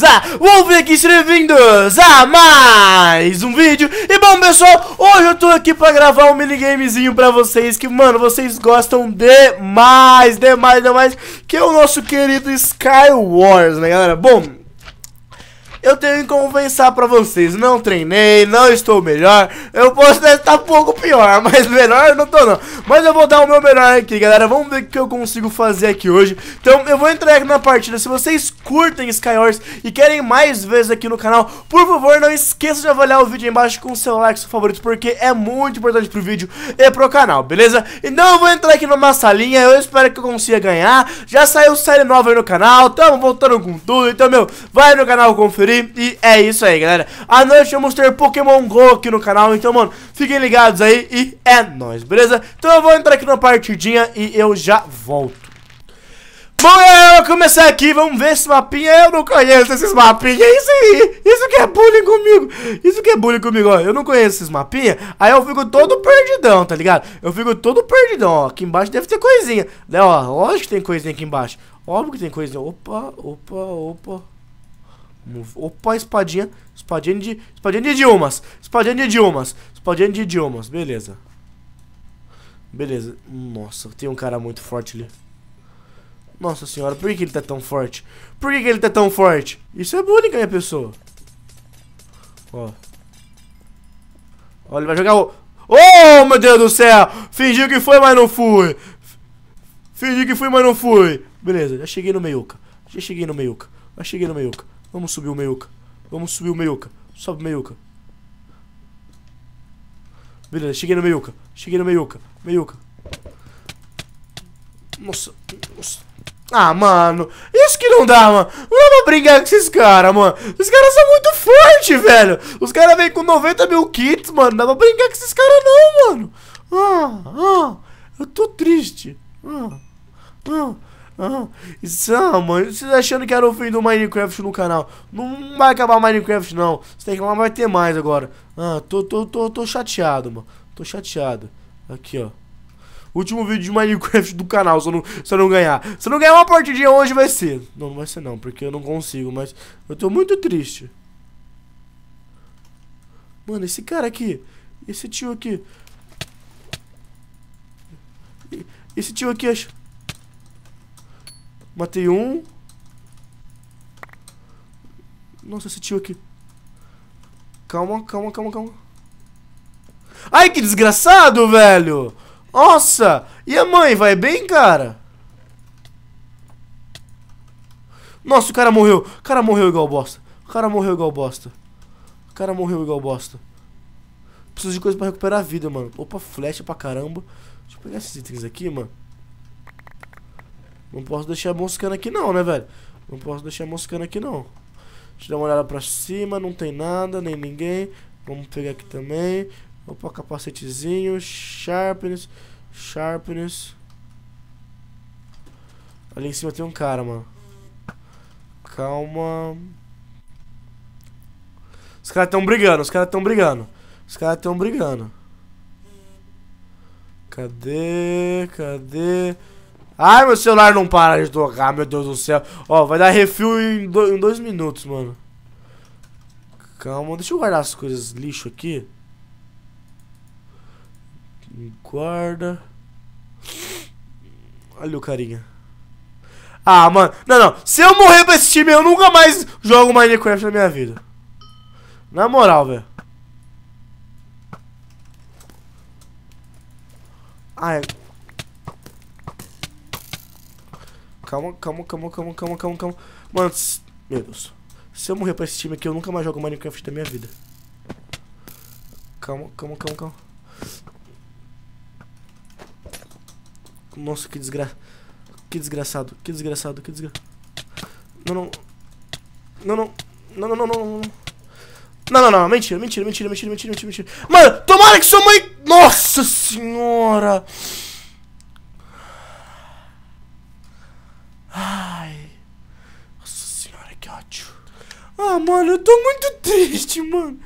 beleza? Vamos ver aqui, sejam bem-vindos a mais um vídeo. E bom, pessoal, hoje eu tô aqui pra gravar um minigamezinho pra vocês que, mano, vocês gostam demais, que é o nosso querido Skywars, né, galera? Bom, eu tenho que confessar pra vocês, não treinei, não estou melhor. Eu posso até estar um pouco pior, mas melhor eu não tô não. Mas eu vou dar o meu melhor aqui, galera. Vamos ver o que eu consigo fazer aqui hoje. Então eu vou entrar aqui na partida. Se vocês curtem Skywars e querem mais vezes aqui no canal, por favor, não esqueça de avaliar o vídeo aí embaixo com o seu like, seu favorito, porque é muito importante pro vídeo e pro canal, beleza? Então eu vou entrar aqui numa salinha. Eu espero que eu consiga ganhar. Já saiu série nova aí no canal, tamo voltando com tudo. Então, meu, vai no canal conferir. E é isso aí, galera. À noite vamos ter Pokémon GO aqui no canal. Então, mano, fiquem ligados aí. E é nóis, beleza? Então eu vou entrar aqui na partidinha e eu já volto. Bom, eu vou começar aqui. Vamos ver esse mapinha. Eu não conheço esses mapinhas. Isso aí. Isso que é bullying comigo. Isso que é bullying comigo, ó. Eu não conheço esses mapinhas. Aí eu fico todo perdidão, tá ligado? Eu fico todo perdidão, ó. Aqui embaixo deve ter coisinha, né, ó. Lógico que tem coisinha aqui embaixo. Óbvio que tem coisinha. Opa. Opa, espadinha de idiomas. Espadinha de idiomas, beleza. Nossa, tem um cara muito forte ali. Nossa senhora, por que ele tá tão forte? Isso é bullying, minha pessoa. Ó, ele vai jogar o... Oh, meu Deus do céu. Fingi que foi, mas não fui. Beleza, já cheguei no meiuca. Vamos subir o meiuca. Sobe o meiuca. Beleza, cheguei no meiuca. Nossa. Ah, mano. Isso que não dá, mano. Não dá pra brincar com esses caras, mano. Esses caras são muito fortes, velho. Os caras vêm com 90 mil kits, mano. Não dá pra brincar com esses caras não, mano. Eu tô triste. Mano, vocês achando que era o fim do Minecraft no canal? Não vai acabar o Minecraft, não. Você tem que falar, vai ter mais agora. Tô chateado, mano. Aqui, ó. Último vídeo de Minecraft do canal, se eu não ganhar. Se eu não ganhar uma partidinha hoje, vai ser. Não vai ser não, porque eu não consigo, mas eu tô muito triste. Mano, esse cara aqui. Esse tio aqui, acho. Matei um. Nossa, esse tio aqui. Calma. Ai, que desgraçado, velho. Nossa. E a mãe, vai bem, cara? Nossa, o cara morreu. Igual bosta. Preciso de coisa pra recuperar a vida, mano. Opa, flecha pra caramba. Deixa eu pegar esses itens aqui, mano. Não posso deixar moscando aqui não, né, velho? Deixa eu dar uma olhada pra cima. Não tem nada, nem ninguém. Vamos pegar aqui também. Opa, capacetezinho. Sharpness. Ali em cima tem um cara, mano. Calma. Os caras tão brigando. Cadê? Ai, meu celular não para de tocar, meu Deus do céu. Ó, vai dar refil em 2 minutos, mano. Calma, deixa eu guardar as coisas lixo aqui. Guarda. Olha o carinha. Ah, mano. Não. Se eu morrer pra esse time, eu nunca mais jogo Minecraft na minha vida. Na moral, velho. Ai. Calma. Mano, meu Deus. Se eu morrer pra esse time aqui, eu nunca mais jogo Minecraft da minha vida. Calma. Nossa, que desgraçado. Não. Não, mentira. Mano, tomara que sua mãe... Nossa senhora. Ai. Nossa senhora, que ódio. Ah, mano, eu tô muito triste, mano.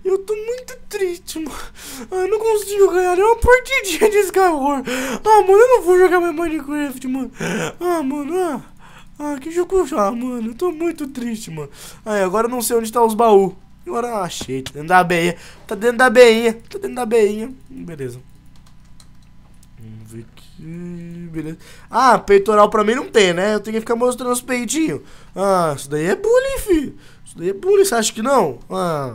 Eu não consigo ganhar nem uma partidinha de Skywars. Ah, mano, eu não vou jogar mais Minecraft, mano. Ah, que jogo já, mano. Eu tô muito triste, mano. Aí, agora eu não sei onde tá os baús. Agora achei. Tá dentro da beinha. Tá dentro da beinha. Tá dentro da beinha. Beleza. Vamos ver aqui. Beleza. Ah, peitoral pra mim não tem, né? Eu tenho que ficar mostrando os peitinhos. Ah, isso daí é bullying, filho. Isso daí é bullying, você acha que não? Ah,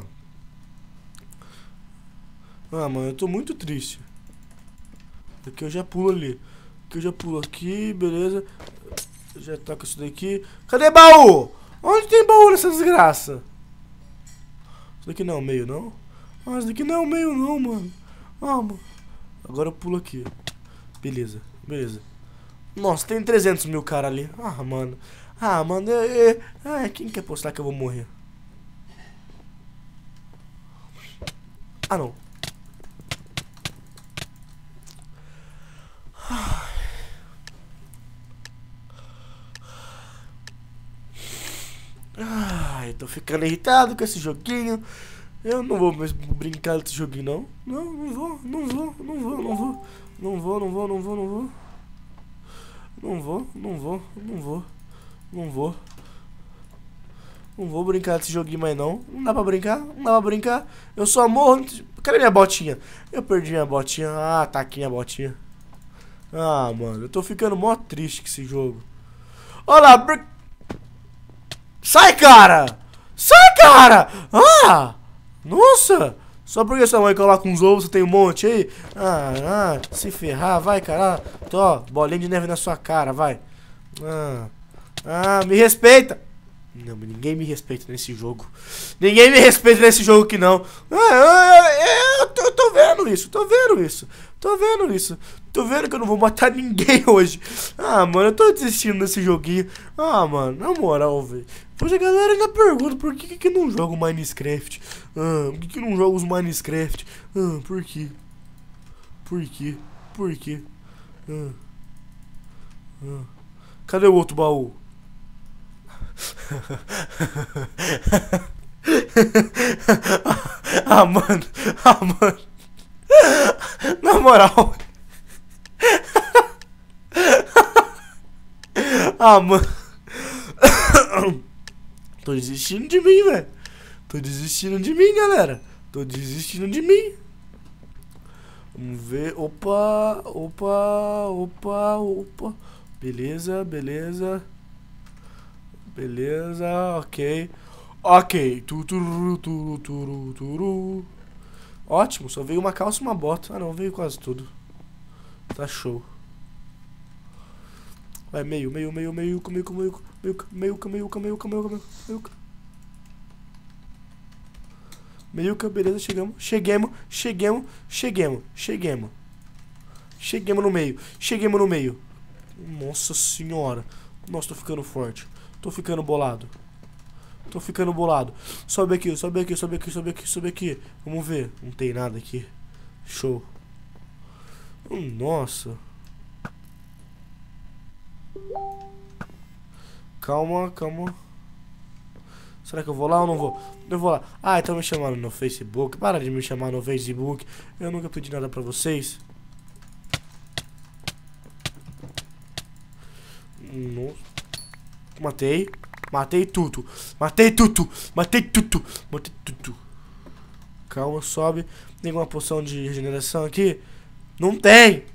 mano, eu tô muito triste. Aqui eu já pulo ali. Aqui eu já pulo aqui, beleza. Eu já toco isso daqui. Cadê baú? Onde tem baú nessa desgraça? Isso daqui não é o meio, não? Ah, isso daqui não é o meio, não, mano. Ah, mano. Agora eu pulo aqui. Beleza, beleza. Nossa, tem 300 mil cara ali. Ah, mano. Ah, mano. Quem quer postar que eu vou morrer? Ah, não. Ai, tô ficando irritado com esse joguinho. Eu não vou mais brincar desse joguinho, não. Não vou. Não vou brincar desse joguinho mais, não. Não dá pra brincar, não dá pra brincar. Eu só morro. Cadê minha botinha? Eu perdi minha botinha. Ah, tá aqui minha botinha. Ah, mano, eu tô ficando mó triste com esse jogo. Olha lá, sai, cara! Sai, cara! Ah! Nossa! Só porque sua mãe coloca uns ovos, você tem um monte aí? Se ferrar, vai, cara. Tô, bolinha de neve na sua cara, vai. Me respeita! Não, ninguém me respeita nesse jogo. Ninguém me respeita nesse jogo que não. Eu tô vendo isso, tô vendo que eu não vou matar ninguém hoje. Ah, mano, eu tô desistindo desse joguinho. Ah, mano, na moral, velho. Hoje a galera ainda pergunta por que não joga o Minecraft. Por que não joga os Minecraft? Por quê? Por quê? Cadê o outro baú? Mano. Na moral. Mano. Tô desistindo de mim, velho. Tô desistindo de mim, galera. Tô desistindo de mim. Vamos ver. Opa. Beleza. Ok. Ótimo, só veio uma calça e uma bota. Ah, não, veio quase tudo. Tá show. Vai, meio. Meiuca, beleza, chegamos. Chegamos no meio. Nossa senhora. Nossa, tô ficando forte. Tô ficando bolado. Sobe aqui. Vamos ver. Não tem nada aqui. Show. Nossa. Calma. Será que eu vou lá ou não vou? Eu vou lá. Ah, estão me chamando no Facebook. Para de me chamar no Facebook. Eu nunca pedi nada pra vocês. Nossa. Matei tudo. Calma, sobe. Tem alguma poção de regeneração aqui? Não tem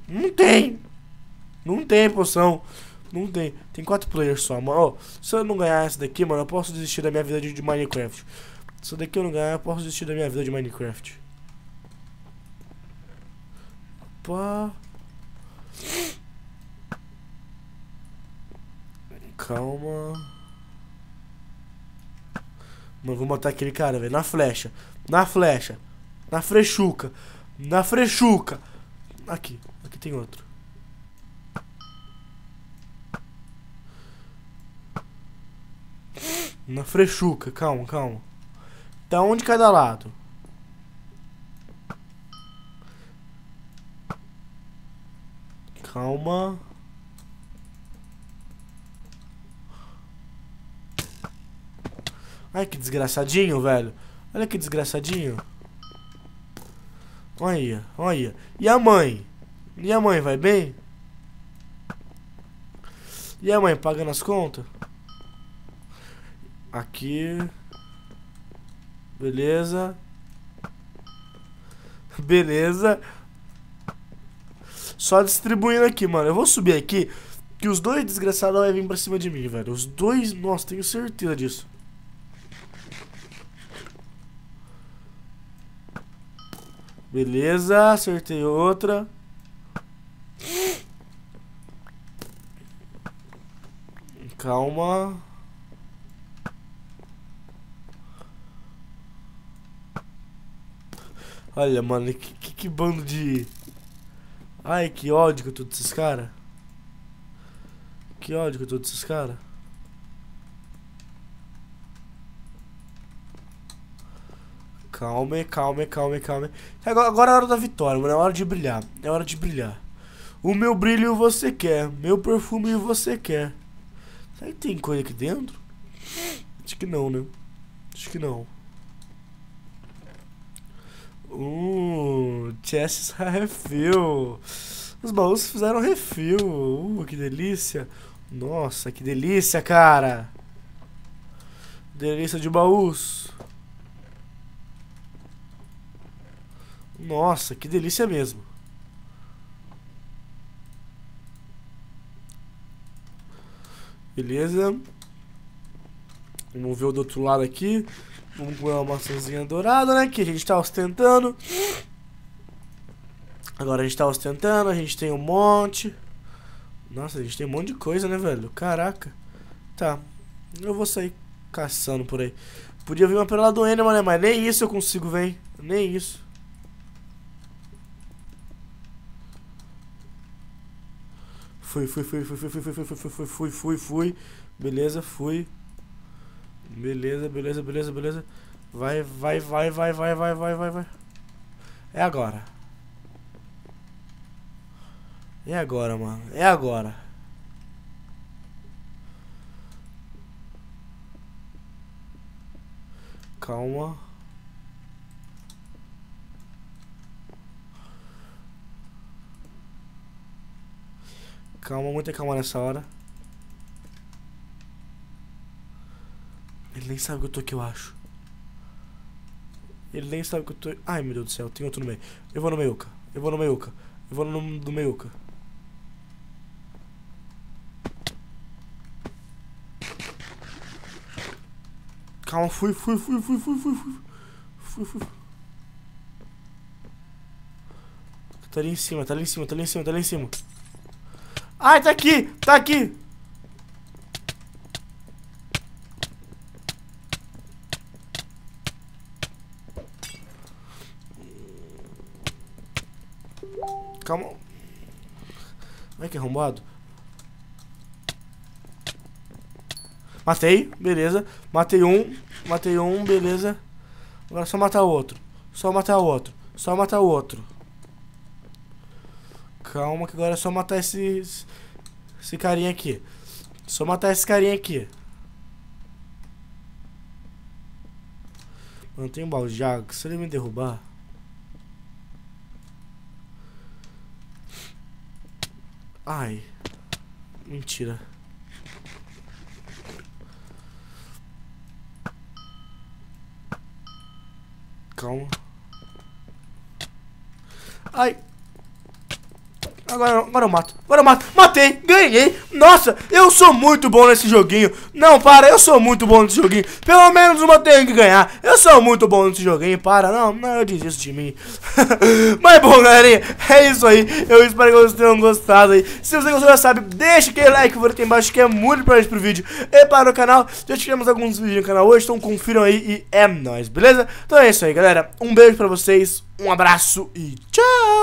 poção. Não tem. Tem 4 players só, mano. Se eu não ganhar essa daqui, mano, eu posso desistir da minha vida de Minecraft. Se daqui eu não ganhar, eu posso desistir da minha vida de Minecraft. Opa. Calma. Mano, vou matar aquele cara, velho. Na flecha. Na frechuca. Aqui tem outro. Na frechuca, calma. Tá um de cada lado. Calma. Ai, que desgraçadinho, velho. Olha que desgraçadinho. Olha. E a mãe? Vai bem? E aí, mãe, pagando as contas? Aqui. Beleza. Beleza. Só distribuindo aqui, mano. Eu vou subir aqui, que os dois desgraçados vão vir pra cima de mim, velho. Os dois, nossa, tenho certeza disso. Beleza, acertei outra. Calma. Olha, mano, que bando de... Ai, que ódio que eu tô desses caras. Que ódio que eu tô desses caras. Calma, calma, calma, calma. Agora é a hora da vitória, mano. É hora de brilhar. É hora de brilhar. O meu brilho você quer. Meu perfume você quer. Será que tem coisa aqui dentro? Acho que não, né? Acho que não. Chests refill. Os baús fizeram refill. Que delícia. Nossa, que delícia, cara. Delícia de baús. Nossa, que delícia mesmo. Beleza. Vamos ver o do outro lado aqui. Vamos comer uma maçãzinha dourada, né? Que a gente tá ostentando. Agora a gente tá ostentando. A gente tem um monte. Nossa, a gente tem um monte de coisa, né, velho? Caraca. Tá. Eu vou sair caçando por aí. Podia vir uma pela do Ender, né? Mas nem isso eu consigo, velho. Nem isso. Fui. Beleza, fui. Beleza. Vai. É agora. É agora, mano. É agora. Calma. Calma, muita calma nessa hora. Ele nem sabe que eu tô aqui, eu acho. Ele nem sabe que eu tô... Ai, meu Deus do céu, tem outro no meio. Eu vou no meiuca. Eu vou no meiuca. Calma, fui. Tá ali em cima. Ai, tá aqui. Calma. Ai, que arrombado. Matei, beleza. Matei um, beleza. Agora é só matar o outro. Só matar o outro. Calma que agora é só matar esse carinha aqui. Só matar esse carinha aqui. Não tem um balde de água. Se ele me derrubar... Ai. Mentira. Calma. Ai. Agora eu mato. Matei. Ganhei. Nossa, eu sou muito bom nesse joguinho. Não, para. Eu sou muito bom nesse joguinho. Pelo menos uma tenho que ganhar. Eu sou muito bom nesse joguinho. Para. Não, eu desisto de mim. Mas bom, galerinha. É isso aí. Eu espero que vocês tenham gostado aí. Se você gostou, já sabe, deixa aquele like aqui embaixo, que é muito importante pro vídeo e para o canal. Já tivemos alguns vídeos no canal hoje, então confiram aí e é nóis, beleza? Então é isso aí, galera. Um beijo pra vocês. Um abraço e tchau.